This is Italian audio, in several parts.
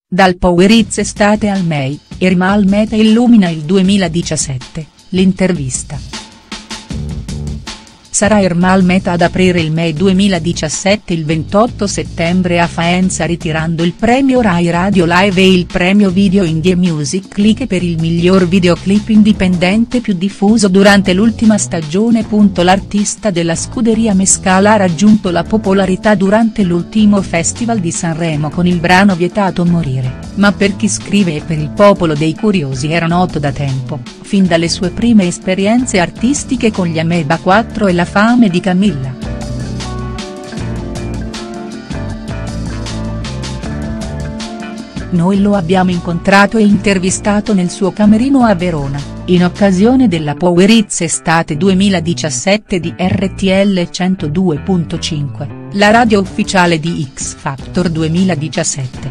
Dal Power Hits estate al May, Ermal Meta illumina il 2017, l'intervista. Sarà Ermal Meta ad aprire il May 2017 il 28 settembre a Faenza ritirando il premio Rai Radio Live e il premio Video Indie Music Click per il miglior videoclip indipendente più diffuso durante l'ultima stagione. L'artista della scuderia Mescala ha raggiunto la popolarità durante l'ultimo Festival di Sanremo con il brano Vietato morire, ma per chi scrive e per il popolo dei curiosi era noto da tempo, fin dalle sue prime esperienze artistiche con gli Ameba 4 e La fame di Camilla. Noi lo abbiamo incontrato e intervistato nel suo camerino a Verona, in occasione della Power Hits estate 2017 di RTL 102.5, la radio ufficiale di X Factor 2017.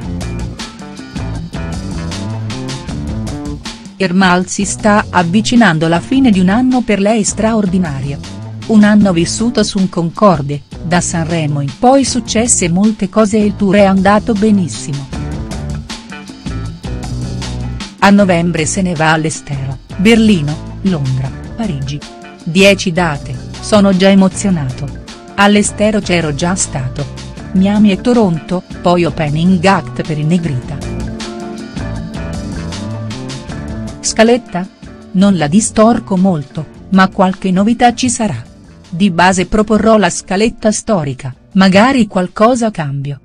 Ermal si sta avvicinando alla fine di un anno per lei straordinario. Un anno vissuto su un Concorde, da Sanremo in poi successe molte cose e il tour è andato benissimo. A novembre se ne va all'estero, Berlino, Londra, Parigi. 10 date, sono già emozionato. All'estero c'ero già stato. Miami e Toronto, poi opening act per i Negrita. Scaletta? Non la distorco molto, ma qualche novità ci sarà. Di base proporrò la scaletta storica, magari qualcosa cambio.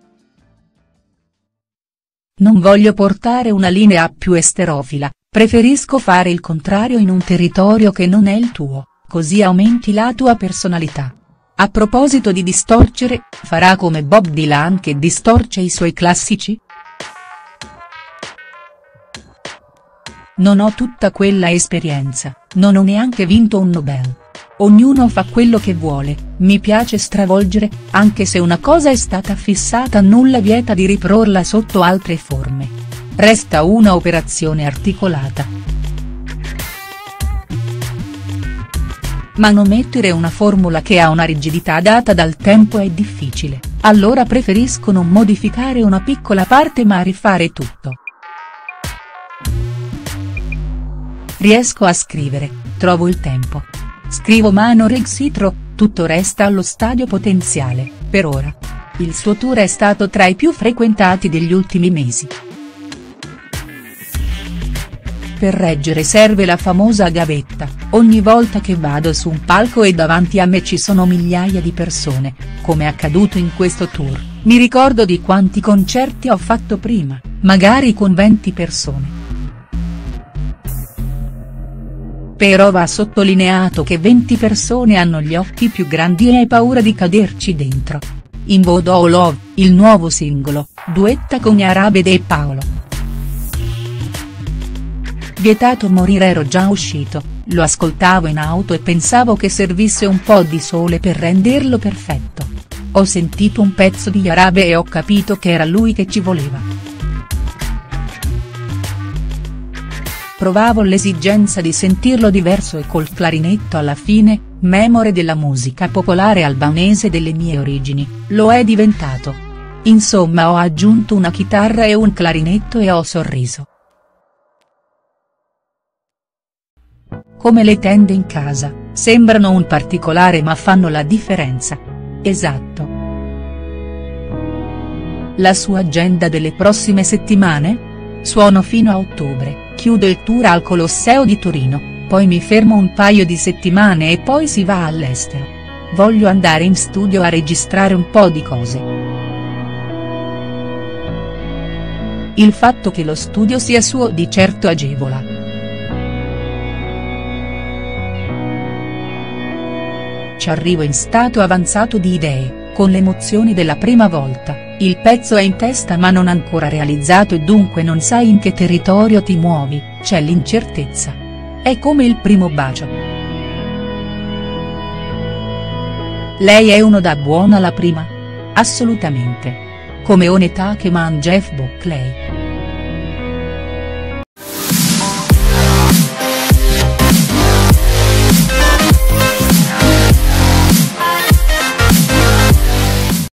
Non voglio portare una linea più esterofila, preferisco fare il contrario in un territorio che non è il tuo, così aumenti la tua personalità. A proposito di distorcere, farà come Bob Dylan che distorce i suoi classici?. Non ho tutta quella esperienza, non ho neanche vinto un Nobel. Ognuno fa quello che vuole, mi piace stravolgere, anche se una cosa è stata fissata nulla vieta di riproporla sotto altre forme. Resta una operazione articolata. Manomettere una formula che ha una rigidità data dal tempo è difficile, allora preferisco non modificare una piccola parte ma rifare tutto. Riesco a scrivere, trovo il tempo. Scrivo mano rexitro, tutto resta allo stadio potenziale, per ora. Il suo tour è stato tra i più frequentati degli ultimi mesi. Per reggere serve la famosa gavetta, ogni volta che vado su un palco e davanti a me ci sono migliaia di persone, come è accaduto in questo tour, mi ricordo di quanti concerti ho fatto prima, magari con 20 persone. Però va sottolineato che 20 persone hanno gli occhi più grandi e hai paura di caderci dentro. In Voodoo Love, il nuovo singolo, duetta con Arabede e Paolo. Vietato morire ero già uscito, lo ascoltavo in auto e pensavo che servisse un po' di sole per renderlo perfetto. Ho sentito un pezzo di Arabe e ho capito che era lui che ci voleva. Provavo l'esigenza di sentirlo diverso e col clarinetto alla fine, memore della musica popolare albanese delle mie origini, lo è diventato. Insomma ho aggiunto una chitarra e un clarinetto e ho sorriso. Come le tende in casa, sembrano un particolare ma fanno la differenza. Esatto. La sua agenda delle prossime settimane? Suono fino a ottobre. Chiudo il tour al Colosseo di Torino, poi mi fermo un paio di settimane e poi si va all'estero. Voglio andare in studio a registrare un po' di cose. Il fatto che lo studio sia suo di certo agevola. Ci arrivo in stato avanzato di idee, con le emozioni della prima volta. Il pezzo è in testa ma non ancora realizzato e dunque non sai in che territorio ti muovi, c'è l'incertezza. È come il primo bacio. Lei è uno da buona la prima? Assolutamente. Come Onetà che man Jeff Buckley.